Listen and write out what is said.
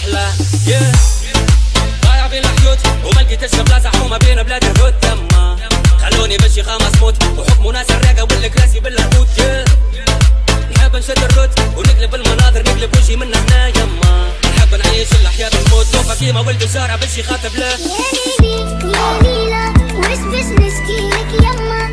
محلاه. ضايع بين الحيوت وما لقيتش بلاصه حومه بين بلاد الهود. تما خلوني بشي خمس موت وحكموا ناس الراقه والكراسي بالهبوط. نحب نشد الروت ونقلب المناظر نقلب وجهي من هنا يما. نحب نعيش الحياه بالموت توفى كيما ولد الشارع بشي خاطب له. يا ليلي يا ليلى وش باش نشكيلك يما.